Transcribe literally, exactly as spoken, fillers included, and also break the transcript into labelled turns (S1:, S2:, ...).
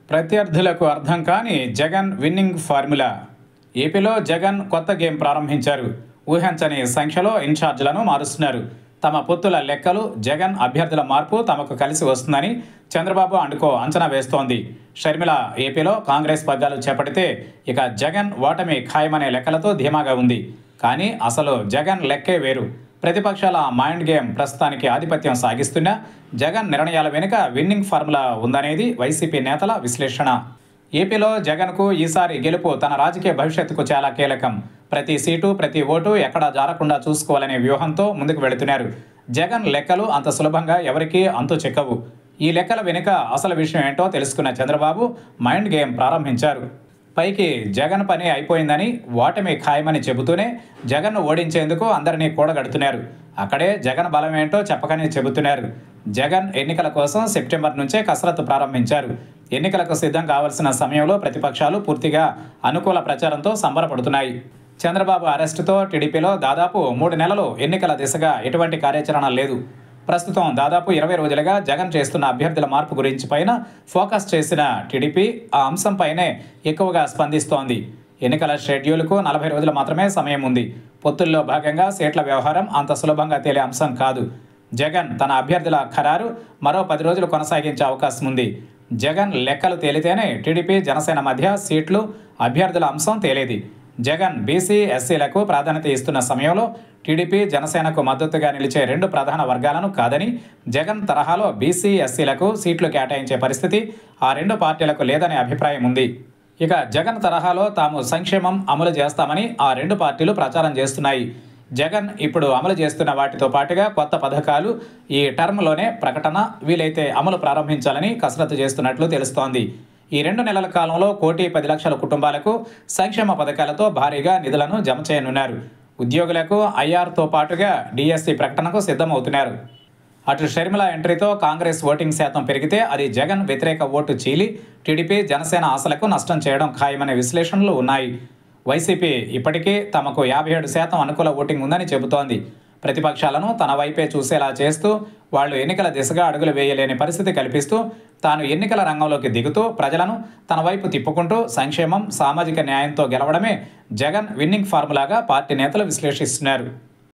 S1: ప్రత్యర్థులకు అర్థం కాని Jagan winnowing formula. ఏపీలో జగన్ కొత్త గేమ్ ప్రారంభించారు. ఊహించని సంఖ్యలో ఇన్ఛార్జీలను మారుస్తున్నారు. తమ పొత్తుల లెక్కలు, జగన్ అభ్యర్థుల మార్పు తమకు కలిసి వస్తుందని చంద్రబాబు అండుకో అంచనా వేస్తోంది. షర్మిల ఏపీలో కాంగ్రెస్ పగ్గాలు చేపడితే ఇక జగన్ ఓటమి ఖాయమనే లెక్కలతో ధీమాగా ఉంది. కానీ అసలు జగన్ లెక్కే వేరు. ప్రతిపక్షాల మైండ్ గేమ్ ప్రస్తుతానికి ఆధిపత్యం సాగిస్తున్నా జగన్ నిర్ణయాల వెనుక విన్నింగ్ ఫార్ములా ఉందనేది వైసీపీ నేతల విశ్లేషణ. ఏపీలో జగన్కు ఈసారి గెలుపు తన రాజకీయ భవిష్యత్తుకు చాలా కీలకం. ప్రతి సీటు, ప్రతి ఓటు ఎక్కడా జారకుండా చూసుకోవాలనే వ్యూహంతో ముందుకు వెళుతున్నారు. జగన్ లెక్కలు అంత సులభంగా ఎవరికీ అంతు చెక్కవు. ఈ లెక్కల వెనుక అసలు విషయం ఏంటో తెలుసుకున్న చంద్రబాబు మైండ్ గేమ్ ప్రారంభించారు. పైకి జగన్ పని అయిపోయిందని, ఓటమి ఖాయమని చెబుతూనే జగన్ను ఓడించేందుకు అందరినీ కూడగడుతున్నారు. అక్కడే జగన్ బలం ఏంటో చెప్పకనే చెబుతున్నారు. జగన్ ఎన్నికల కోసం సెప్టెంబర్ నుంచే కసరత్తు ప్రారంభించారు. ఎన్నికలకు సిద్ధం కావాల్సిన సమయంలో ప్రతిపక్షాలు పూర్తిగా అనుకూల ప్రచారంతో సంబరపడుతున్నాయి. చంద్రబాబు అరెస్టుతో టీడీపీలో దాదాపు మూడు నెలలు ఎన్నికల దిశగా ఎటువంటి కార్యాచరణ లేదు. ప్రస్తుతం దాదాపు ఇరవై రోజులుగా జగన్ చేస్తున్న అభ్యర్థుల మార్పు గురించి పైన ఫోకస్ చేసిన టీడీపీ ఆ అంశంపైనే ఎక్కువగా స్పందిస్తోంది. ఎన్నికల షెడ్యూల్కు నలభై రోజులు మాత్రమే సమయం ఉంది. పొత్తుల్లో భాగంగా సీట్ల వ్యవహారం అంత సులభంగా తేలే అంశం కాదు. జగన్ తన అభ్యర్థుల ఖరారు మరో పది రోజులు కొనసాగించే అవకాశం ఉంది. జగన్ లెక్కలు తేలితేనే టీడీపీ, జనసేన మధ్య సీట్లు, అభ్యర్థుల అంశం తేలేది. జగన్ బీసీ, ఎస్సీలకు ప్రాధాన్యత ఇస్తున్న సమయంలో టీడీపీ, జనసేనకు మద్దతుగా నిలిచే రెండు ప్రధాన వర్గాలను కాదని, జగన్ తరహాలో బీసీ, ఎస్సీలకు సీట్లు కేటాయించే పరిస్థితి ఆ రెండు పార్టీలకు లేదనే అభిప్రాయం ఉంది. ఇక జగన్ తరహాలో తాము సంక్షేమం అమలు చేస్తామని ఆ రెండు పార్టీలు ప్రచారం చేస్తున్నాయి. జగన్ ఇప్పుడు అమలు చేస్తున్న వాటితో పాటుగా కొత్త పథకాలు ఈ టర్మ్లోనే ప్రకటన, వీలైతే అమలు ప్రారంభించాలని కసరత్తు చేస్తున్నట్లు తెలుస్తోంది. ఈ రెండు నెలల కాలంలో కోటి పది లక్షల కుటుంబాలకు సంక్షేమ పథకాలతో భారీగా నిధులను జమ చేయనున్నారు. ఉద్యోగులకు ఐఆర్తో పాటుగా డిఎస్సి ప్రకటనకు సిద్ధమవుతున్నారు. అటు షర్మిల ఎంట్రీతో కాంగ్రెస్ ఓటింగ్ శాతం పెరిగితే అది జగన్ వ్యతిరేక ఓటు చీలి టీడీపీ, జనసేన ఆశలకు నష్టం చేయడం ఖాయమనే విశ్లేషణలు ఉన్నాయి. వైసీపీ ఇప్పటికీ తమకు యాభై ఏడు శాతం అనుకూల ఓటింగ్ ఉందని చెబుతోంది. ప్రతిపక్షాలను తన వైపే చూసేలా చేస్తూ, వాళ్లు ఎన్నికల దిశగా అడుగులు వేయలేని పరిస్థితి కల్పిస్తూ, తాను ఎన్నికల రంగంలోకి దిగుతూ ప్రజలను తన వైపు తిప్పుకుంటూ సంక్షేమం, సామాజిక న్యాయంతో గెలవడమే జగన్ విన్నింగ్ ఫార్ములాగా పార్టీ నేతలు విశ్లేషిస్తున్నారు.